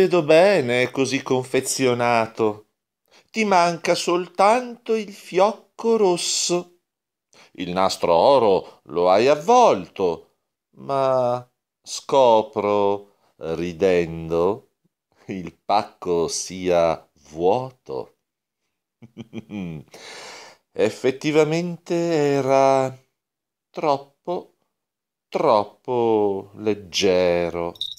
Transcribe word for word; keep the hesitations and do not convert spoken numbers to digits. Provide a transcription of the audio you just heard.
vedo bene così confezionato. Ti manca soltanto il fiocco rosso. Il nastro oro lo hai avvolto, ma scopro, ridendo, il pacco sia vuoto. Effettivamente era troppo, troppo leggero.